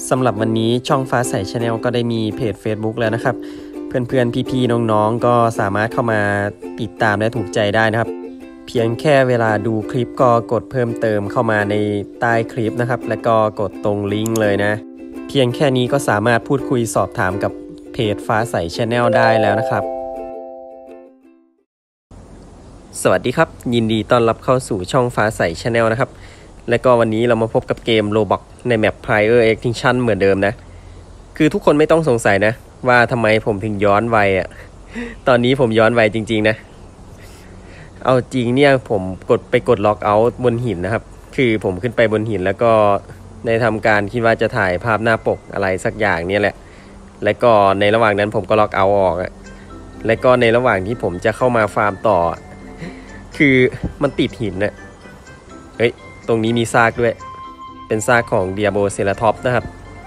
สำหรับวันนี้ช่องฟ้าใส Channel ก็ได้มีเพจ Facebook แล้วนะครับเพื่อนๆพี่ๆน้องๆก็สามารถเข้ามาติดตามและถูกใจได้นะครับเพียงแค่เวลาดูคลิปก็กดเพิ่มเติมเข้ามาในใต้คลิปนะครับแล้วก็กดตรงลิงก์เลยนะเพียงแค่นี้ก็สามารถพูดคุยสอบถามกับเพจฟ้าใส Channel ได้แล้วนะครับสวัสดีครับยินดีต้อนรับเข้าสู่ช่องฟ้าใส Channel นะครับและก็วันนี้เรามาพบกับเกม Roblox ในแมป Prior Extinction เหมือนเดิมนะคือทุกคนไม่ต้องสงสัยนะว่าทำไมผมถึงย้อนวัยอ่ะตอนนี้ผมย้อนวัยจริงๆนะเอาจริงเนี่ยผมกดล็อกเอาท์บนหินนะครับคือผมขึ้นไปบนหินแล้วก็ในทำการคิดว่าจะถ่ายภาพหน้าปกอะไรสักอย่างเนี่ยแหละและก็ในระหว่างนั้นผมก็ล็อกเอาท์ออกและก็ในระหว่างที่ผมจะเข้ามาฟาร์มต่อคือมันติดหินนะเฮ้ยตรงนี้มีซากด้วยเป็นซากของเดียโบเซราท็อปนะครับ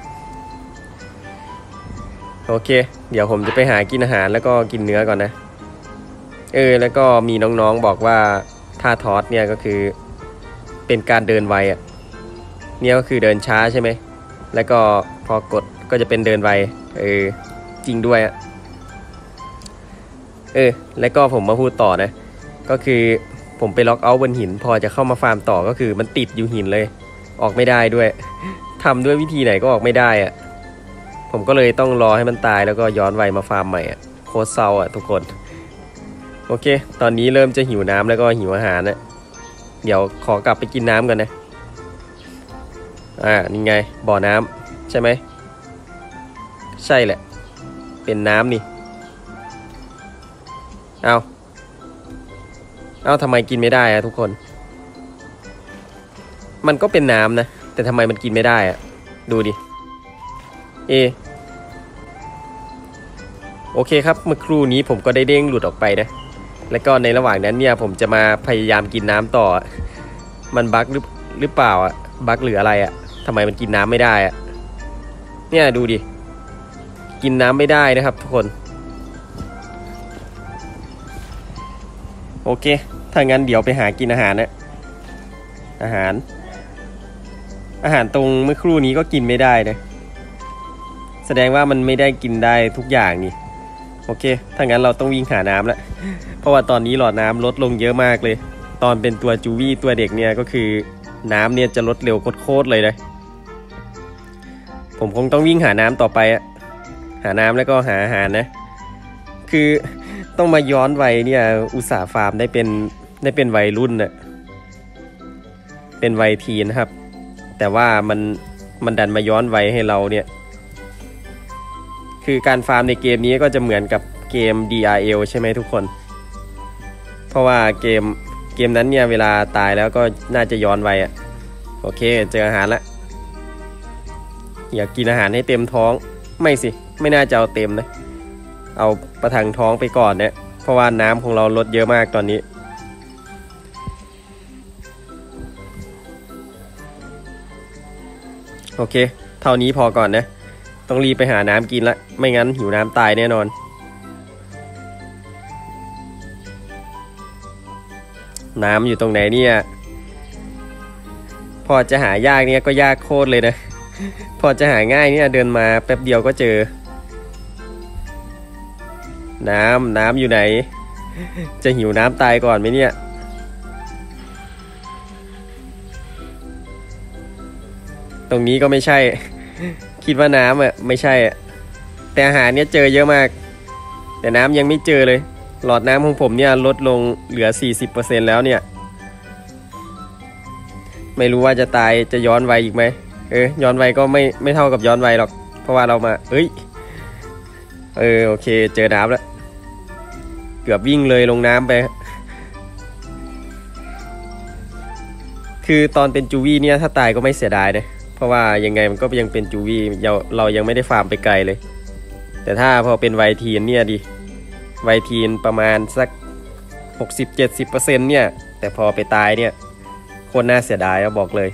โอเคเดี๋ยวผมจะไปหากินอาหารแล้วก็กินเนื้อก่อนนะแล้วก็มีน้องๆบอกว่าท่าทอสเนี่ยก็คือเป็นการเดินไวอ่ะเนี่ยก็คือเดินช้าใช่ไหมแล้วก็พอกดก็จะเป็นเดินไวจริงด้วยอ่ะแล้วก็ผมมาพูดต่อนะก็คือผมไปล็อกเอาท์บนหินพอจะเข้ามาฟาร์มต่อก็คือมันติดอยู่หินเลยออกไม่ได้ด้วยทำด้วยวิธีไหนก็ออกไม่ได้อ่ะผมก็เลยต้องรอให้มันตายแล้วก็ย้อนวัยมาฟาร์มใหม่อ่ะโคตรเศร้าอ่ะทุกคนโอเคตอนนี้เริ่มจะหิวน้ำแล้วก็หิวอาหารนะเดี๋ยวขอกลับไปกินน้ำก่อนนะนี่ไงบ่อน้ำใช่ไหมใช่แหละเป็นน้ำนี่เอาทำไมกินไม่ได้อะทุกคนมันก็เป็นน้ำนะแต่ทำไมมันกินไม่ได้อะดูดิโอเคครับเมื่อครู่นี้ผมก็ได้เด้งหลุดออกไปนะแล้วก็ในระหว่างนั้นเนี่ยผมจะมาพยายามกินน้ำต่อมันบั๊กหรือเปล่าอะบั๊กหรืออะไรอะทำไมมันกินน้ำไม่ได้อะเนี่ยดูดิกินน้ำไม่ได้นะครับทุกคนโอเคถ้างั้นเดี๋ยวไปหากินอาหารนะอาหารตรงเมื่อครู่นี้ก็กินไม่ได้นะแสดงว่ามันไม่ได้กินได้ทุกอย่างนี่โอเคถ้างั้นเราต้องวิ่งหาน้ำแล้วเพราะว่าตอนนี้หลอดน้ำลดลงเยอะมากเลยตอนเป็นตัวจูวี่ตัวเด็กเนี่ยก็คือน้ำเนี่ยจะลดเร็วโคตรเลยนะผมคงต้องวิ่งหาน้ำต่อไปหาน้ำแล้วก็หาอาหารนะคือต้องมาย้อนวัยเนี่ยอุตสาห์ฟาร์มได้เป็นวัยรุ่นน่ะเป็นวัยทีนะครับแต่ว่ามันดันมาย้อนวัยให้เราเนี่ยคือการฟาร์มในเกมนี้ก็จะเหมือนกับเกม DRL ใช่ไหมทุกคนเพราะว่าเกมนั้นเนี่ยเวลาตายแล้วก็น่าจะย้อนวัยโอเคเจออาหารละอยากกินอาหารให้เต็มท้องไม่น่าจะเอาเต็มนะเอาประทังท้องไปก่อนเนี่ยเพราะว่าน้ำของเราลดเยอะมากตอนนี้โอเคเท่านี้พอก่อนนะต้องรีบไปหาน้ำกินละไม่งั้นหิวน้ำตายแน่นอนน้ำอยู่ตรงไหนเนี่ยพอจะหายากเนี่ยก็ยากโคตรเลยนะพอจะหาง่ายเนี่ยเดินมาแป๊บเดียวก็เจอน้ำอยู่ไหนจะหิวน้ำตายก่อนไหมเนี่ยตรงนี้ก็ไม่ใช่คิดว่าน้ำไม่ใช่แต่อาหารเนี่ยเจอเยอะมากแต่น้ำยังไม่เจอเลยหลอดน้ำของผมเนี่ยลดลงเหลือ 40% แล้วเนี่ยไม่รู้ว่าจะตายจะย้อนวัยอีกไหมย้อนวัยก็ไม่เท่ากับย้อนวัยหรอกเพราะว่าเรามาโอเคเจอน้ำแล้วเกือบวิ่งเลยลงน้ำไปคือตอนเป็นจูวี่เนี่ยถ้าตายก็ไม่เสียดายนะเพราะว่ายังไงมันก็ยังเป็นจูวี่เรายังไม่ได้ฟาร์มไปไกลเลยแต่ถ้าพอเป็นวัยทีนเนี่ยดิวัยทีนประมาณสัก 60-70% เนี่ยแต่พอไปตายเนี่ยโคตรน่าเสียดายบอกเลย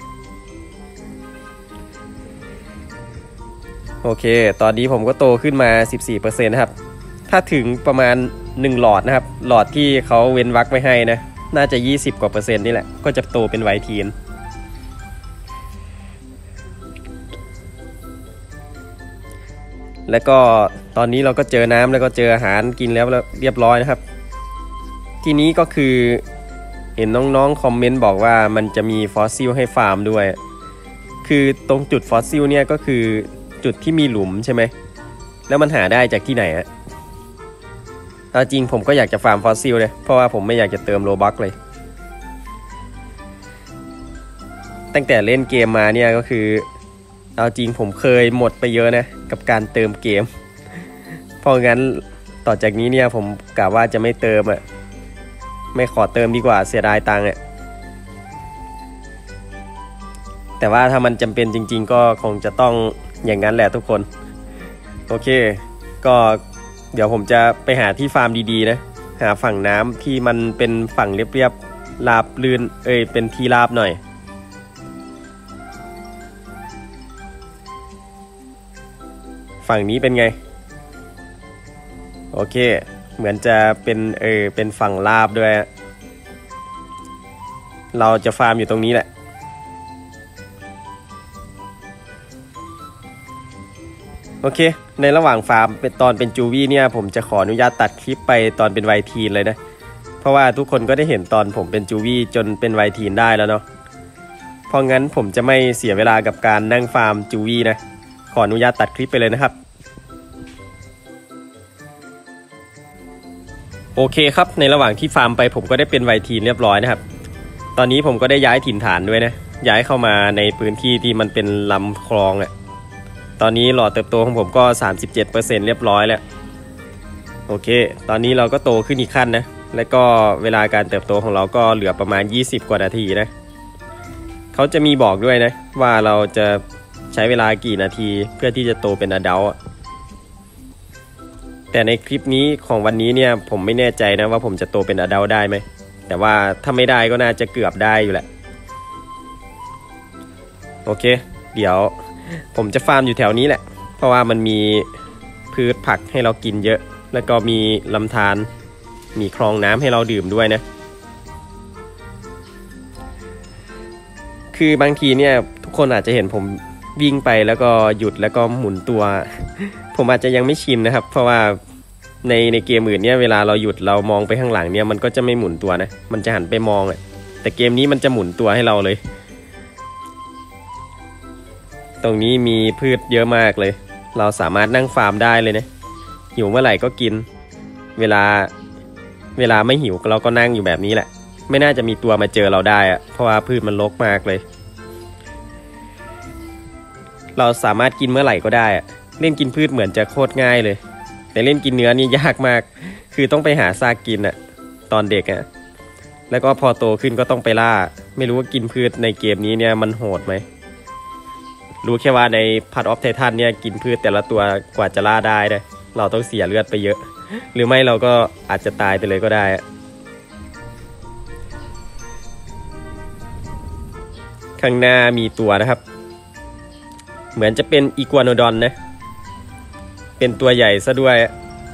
โอเคตอนนี้ผมก็โตขึ้นมา 14% นะครับถ้าถึงประมาณ1หลอดนะครับหลอดที่เขาเว้นวรรคไว้ให้นะน่าจะ20กว่า%นี่แหละก็จะโตเป็นวัยทีนแล้วก็ตอนนี้เราก็เจอน้ำแล้วก็เจออาหารกินแล้วเรียบร้อยนะครับทีนี้ก็คือเห็นน้องๆคอมเมนต์บอกว่ามันจะมีฟอสซิลให้ฟาร์มด้วยคือตรงจุดฟอสซิลเนี่ยก็คือจุดที่มีหลุมใช่ไหมแล้วมันหาได้จากที่ไหนอะเอาจริงผมก็อยากจะฟาร์มฟอสซิลเลยเพราะว่าผมไม่อยากจะเติมโลบัคเลยตั้งแต่เล่นเกมมาเนี่ยก็คือเอาจริงผมเคยหมดไปเยอะนะกับการเติมเกมเพราะงั้นต่อจากนี้เนี่ยผมกะว่าจะไม่เติมไม่ขอเติมดีกว่าเสียดายตังค์แต่ว่าถ้ามันจำเป็นจริงๆก็คงจะต้องอย่างนั้นแหละทุกคนโอเคก็เดี๋ยวผมจะไปหาที่ฟาร์มดีๆนะหาฝั่งน้ำที่มันเป็นฝั่งเรียบๆราบลื่นเป็นที่ราบหน่อยฝั่งนี้เป็นไงโอเคเหมือนจะเป็นฝั่งราบด้วยเราจะฟาร์มอยู่ตรงนี้แหละโอเคในระหว่างฟาร์มเป็นตอนเป็นจูวี่เนี่ยผมจะขออนุญาตตัดคลิปไปตอนเป็นไวทีนเลยนะเพราะว่าทุกคนก็ได้เห็นตอนผมเป็นจูวี่จนเป็นไวทีนได้แล้วเนาะเพราะงั้นผมจะไม่เสียเวลากับการนั่งฟาร์มจูวี่นะขออนุญาตตัดคลิปไปเลยนะครับโอเคครับในระหว่างที่ฟาร์มไปผมก็ได้เป็นไวทีนเรียบร้อยนะครับตอนนี้ผมก็ได้ย้ายถิ่นฐานด้วยนะย้ายเข้ามาในพื้นที่ที่มันเป็นลำคลองตอนนี้หลอดเติบโตของผมก็ 37% เรียบร้อยแล้วโอเคตอนนี้เราก็โตขึ้นอีกขั้นนะและก็เวลาการเติบโตของเราก็เหลือประมาณ20กว่านาทีนะเขาจะมีบอกด้วยนะว่าเราจะใช้เวลากี่นาทีเพื่อที่จะโตเป็นอดัลต์แต่ในคลิปนี้ของวันนี้เนี่ยผมไม่แน่ใจนะว่าผมจะโตเป็นอดัลต์ได้ไหมแต่ว่าถ้าไม่ได้ก็น่าจะเกือบได้อยู่แหละโอเคเดี๋ยวผมจะฟาร์มอยู่แถวนี้แหละเพราะว่ามันมีพืชผักให้เรากินเยอะแล้วก็มีลำธารมีคลองน้ำให้เราดื่มด้วยนะคือบางทีเนี่ยทุกคนอาจจะเห็นผมวิ่งไปแล้วก็หยุดแล้วก็หมุนตัวผมอาจจะยังไม่ชินนะครับเพราะว่าในเกมอื่นเนี่ยเวลาเราหยุดเรามองไปข้างหลังเนี่ยมันก็จะไม่หมุนตัวนะมันจะหันไปมองแต่เกมนี้มันจะหมุนตัวให้เราเลยตรงนี้มีพืชเยอะมากเลยเราสามารถนั่งฟาร์มได้เลยนะหิวเมื่อไหร่ก็กินเวลาไม่หิวเราก็นั่งอยู่แบบนี้แหละไม่น่าจะมีตัวมาเจอเราได้เพราะว่าพืชมันรกมากเลยเราสามารถกินเมื่อไหร่ก็ได้เล่นกินพืชเหมือนจะโคตรง่ายเลยแต่เล่นกินเนื้อนี่ยากมากคือต้องไปหาซากกินตอนเด็กแล้วก็พอโตขึ้นก็ต้องไปล่าไม่รู้ว่ากินพืชในเกมนี้เนี่ยมันโหดไหมรู้แค่ว่าในพาร์ทออฟไททันเนี่ยกินพืชแต่ละตัวกว่าจะล่าได้เราต้องเสียเลือดไปเยอะหรือไม่เราก็อาจจะตายไปเลยก็ได้ข้างหน้ามีตัวนะครับเหมือนจะเป็นอีกัวโนดอนนะเป็นตัวใหญ่ซะด้วย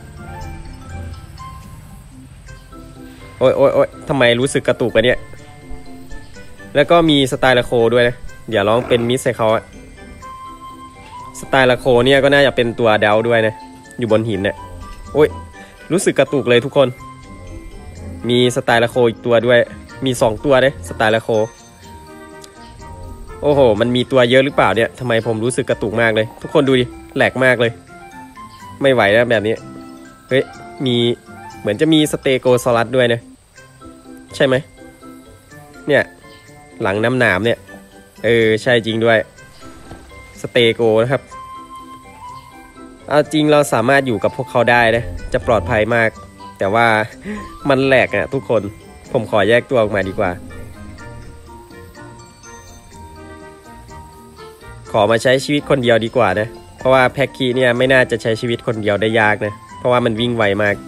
โอ้ยทำไมรู้สึกกระตุกกันเนี่ยแล้วก็มีสไตล์ละโคด้วยนะเดี๋ยวลองเป็นมิสให้เขาสไตล์ละโคเนี่ยก็น่าจะเป็นตัวเดาด้วยนะอยู่บนหินโอ้ยรู้สึกกระตุกเลยทุกคนมีสไตล์ละโคอีกตัวด้วยมี2ตัวเลยสไตล์ละโคโอ้โหมันมีตัวเยอะหรือเปล่าเนี่ยทำไมผมรู้สึกกระตุกมากเลยทุกคนดูดิแหลกมากเลยไม่ไหวแล้วแบบนี้เฮ้ยมีเหมือนจะมีสเตโกซอรัสด้วยนะใช่ไหมเนี่ยหลังน้ำหนามเนี่ยใช่จริงด้วยสเตโกนะครับเอาจริงเราสามารถอยู่กับพวกเขาได้นะจะปลอดภัยมากแต่ว่ามันแหลกทุกคนผมขอแยกตัวออกมาดีกว่าขอมาใช้ชีวิตคนเดียวดีกว่านะเพราะว่าแพ็กคีเนี่ยไม่น่าจะใช้ชีวิตคนเดียวได้ยากนะเพราะว่ามันวิ่งไวมาก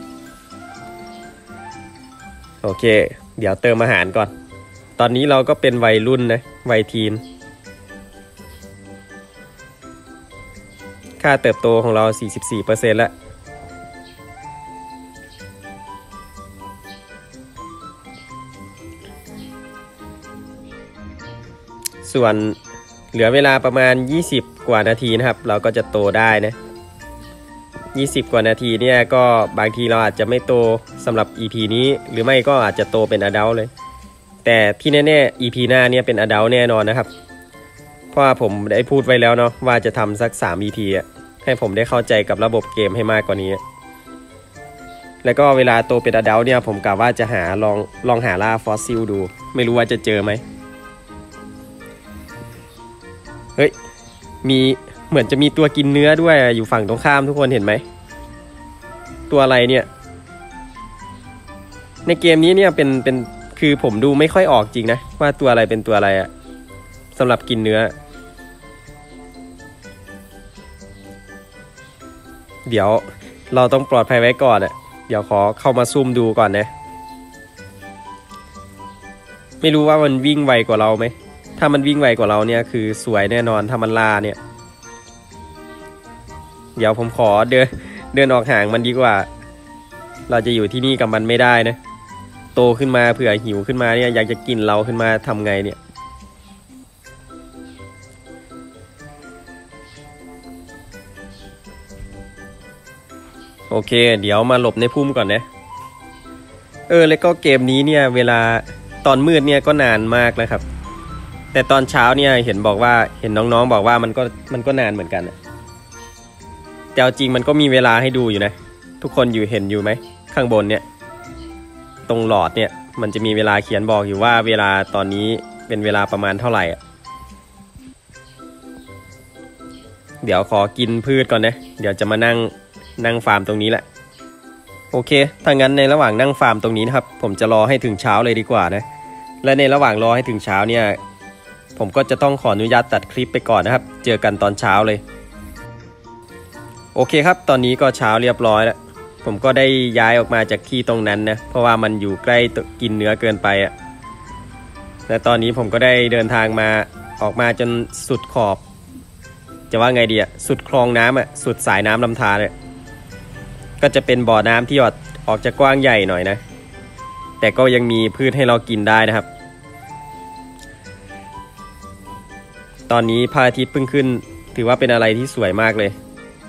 โอเคเดี๋ยวเติมอาหารก่อนตอนนี้เราก็เป็นวัยรุ่นนะวัยทีนค่าเติบโตของเรา 44% แล้วส่วนเหลือเวลาประมาณ20กว่านาทีนะครับเราก็จะโตได้นะ 20 กว่านาทีเนี่ยก็บางทีเราอาจจะไม่โตสำหรับ EP นี้หรือไม่ก็อาจจะโตเป็นอดัลต์เลยแต่ที่แน่ๆ EP หน้าเนี่ยเป็นอดัลต์แน่นอนนะครับเพราะว่าผมได้พูดไว้แล้วเนาะว่าจะทำสัก3 EP อ่ะให้ผมได้เข้าใจกับระบบเกมให้มากกว่านี้แล้วก็เวลาโตเป็นอดัลต์เนี่ยผมกะว่าจะลองหาล่าฟอสซิลดูไม่รู้ว่าจะเจอไหมเฮ้ยมีเหมือนจะมีตัวกินเนื้อด้วยอยู่ฝั่งตรงข้ามทุกคนเห็นไหมตัวอะไรเนี่ยในเกมนี้เนี่ยเป็นคือผมดูไม่ค่อยออกจริงนะว่าตัวอะไรเป็นตัวอะไรอะสำหรับกินเนื้อเดี๋ยวเราต้องปลอดภัยไว้ก่อนอะเดี๋ยวขอเข้ามาซูมดูก่อนนะไม่รู้ว่ามันวิ่งไวกว่าเราไหมถ้ามันวิ่งไวกว่าเราเนี่ยคือสวยแน่นอนถ้ามันล่าเนี่ยเดี๋ยวผมขอเดินออกห่างมันดีกว่าเราจะอยู่ที่นี่กับมันไม่ได้นะโตขึ้นมาเผื่อหิวขึ้นมาเนี่ยอยากจะกินเราขึ้นมาทำไงเนี่ยโอเคเดี๋ยวมาหลบในพุ่มก่อนนะแล้วก็เกมนี้เนี่ยเวลาตอนมืดเนี่ยก็นานมากนะครับแต่ตอนเช้าเนี่ยเห็นน้องๆบอกว่ามันก็นานเหมือนกันแต่จริงมันก็มีเวลาให้ดูอยู่นะทุกคนเห็นอยู่ไหมข้างบนเนี่ยตรงหลอดเนี่ยมันจะมีเวลาเขียนบอกอยู่ว่าเวลาตอนนี้เป็นเวลาประมาณเท่าไหร่เดี๋ยวขอกินพืชก่อนนะเดี๋ยวจะมานั่งฟาร์มตรงนี้แหละโอเคถ้างั้นในระหว่างนั่งฟาร์มตรงนี้นะครับผมจะรอให้ถึงเช้าเลยดีกว่านะและในระหว่างรอให้ถึงเช้าเนี่ยผมก็จะต้องขออนุญาตตัดคลิปไปก่อนนะครับเจอกันตอนเช้าเลยโอเคครับตอนนี้ก็เช้าเรียบร้อยแล้วผมก็ได้ย้ายออกมาจากที่ตรงนั้นนะเพราะว่ามันอยู่ใกล้กินเนื้อเกินไปและตอนนี้ผมก็ได้เดินทางมาออกมาจนสุดขอบจะว่าไงดีสุดคลองน้ำสุดสายน้ำลำธารเนี่ยก็จะเป็นบ่อน้ำที่ออกจะกว้างใหญ่หน่อยนะแต่ก็ยังมีพืชให้เรากินได้นะครับตอนนี้พระอาทิตย์เพิ่งขึ้นถือว่าเป็นอะไรที่สวยมากเลย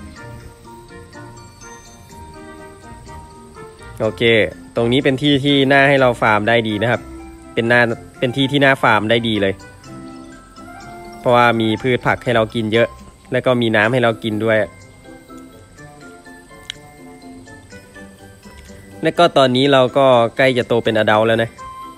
โอเคตรงนี้เป็นที่ที่น่าให้เราฟาร์มได้ดีนะครับเป็นที่ที่น่าฟาร์มได้ดีเลยเพราะว่ามีพืชผักให้เรากินเยอะแล้วก็มีน้ำให้เรากินด้วยและก็ตอนนี้เราก็ใกล้จะโตเป็นอดัลต์แล้วนะ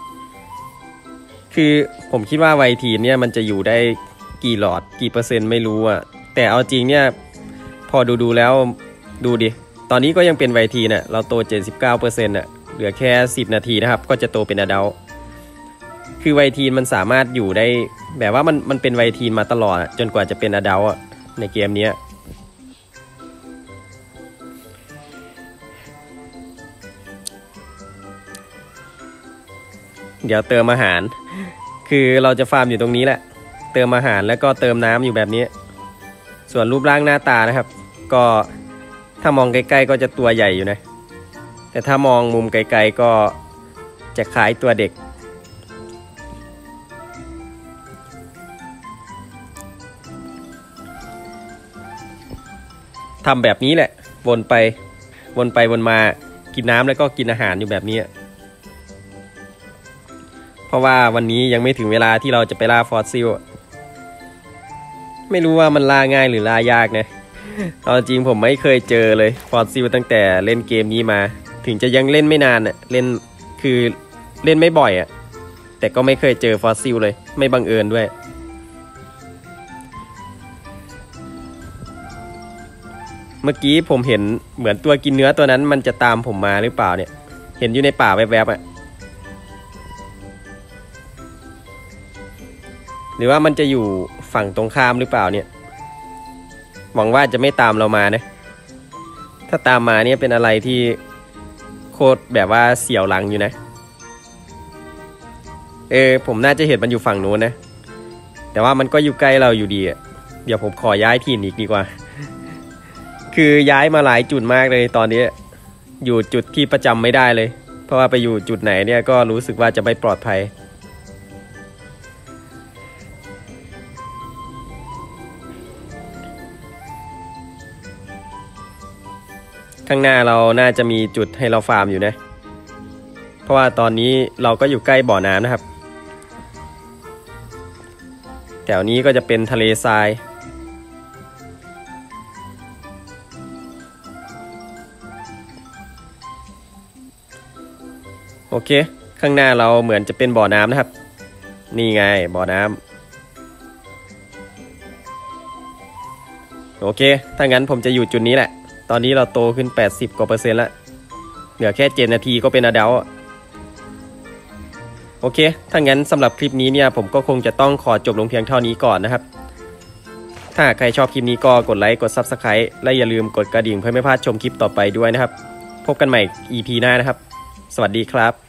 คือผมคิดว่าไวทีนเนี่ยมันจะอยู่ได้กี่หลอดกี่เปอร์เซ็นต์ไม่รู้แต่เอาจริงเนี่ยพอดูแล้วดูดิตอนนี้ก็ยังเป็นไวทีนเราโต 79% เหลือแค่10 นาทีนะครับก็จะโตเป็นอดัลต์คือไวทีนมันสามารถอยู่ได้แบบว่ามันเป็นไวทีนมาตลอดจนกว่าจะเป็นอดัลต์ในเกมนี้เดี๋ยวเติมอาหารคือเราจะฟาร์มอยู่ตรงนี้แหละเติมอาหารแล้วก็เติมน้ำอยู่แบบนี้ส่วนรูปร่างหน้าตานะครับก็ถ้ามองใกล้ๆก็จะตัวใหญ่อยู่นะแต่ถ้ามองมุมไกลๆก็จะคล้ายตัวเด็กทำแบบนี้แหละวนไปวนมากินน้ำแล้วก็กินอาหารอยู่แบบนี้เพราะว่าวันนี้ยังไม่ถึงเวลาที่เราจะไปล่าฟอสซิลไม่รู้ว่ามันล่าง่ายหรือล่ายากนะเอาจริงผมไม่เคยเจอเลยฟอสซิลตั้งแต่เล่นเกมนี้มาถึงจะยังเล่นไม่นานเล่นคือเล่นไม่บ่อยแต่ก็ไม่เคยเจอฟอสซิลเลยไม่บังเอิญด้วยเมื่อกี้ผมเห็นเหมือนตัวกินเนื้อตัวนั้นมันจะตามผมมาหรือเปล่าเนี่ยเห็นอยู่ในป่าแวบหรือว่ามันจะอยู่ฝั่งตรงข้ามหรือเปล่าเนี่ยหวังว่าจะไม่ตามเรามานะถ้าตามมาเนี่ยเป็นอะไรที่โคตรแบบว่าเสียวหลังอยู่นะผมน่าจะเห็นมันอยู่ฝั่งนู้นนะแต่ว่ามันก็อยู่ใกล้เราอยู่ดีเดี๋ยวผมขอย้ายถิ่นอีกดีกว่าคือย้ายมาหลายจุดมากเลยตอนนี้อยู่จุดที่ประจำไม่ได้เลยเพราะว่าไปอยู่จุดไหนเนี่ยก็รู้สึกว่าจะไม่ปลอดภัยข้างหน้าเราน่าจะมีจุดให้เราฟาร์มอยู่นะเพราะว่าตอนนี้เราก็อยู่ใกล้บ่อน้ำนะครับแถวนี้ก็จะเป็นทะเลทรายโอเคข้างหน้าเราเหมือนจะเป็นบ่อน้ำนะครับนี่ไงบ่อน้ำโอเคถ้างั้นผมจะอยู่จุดนี้แหละตอนนี้เราโตขึ้น80%กว่าแล้วเหลือแค่7 นาทีก็เป็นอดัลต์โอเคถ้างั้นสำหรับคลิปนี้เนี่ยผมก็คงจะต้องขอจบลงเพียงเท่านี้ก่อนนะครับถ้าใครชอบคลิปนี้ก็กดไลค์กด Subscribe และอย่าลืมกดกระดิ่งเพื่อไม่พลาดชมคลิปต่อไปด้วยนะครับพบกันใหม่ EP หน้านะครับสวัสดีครับ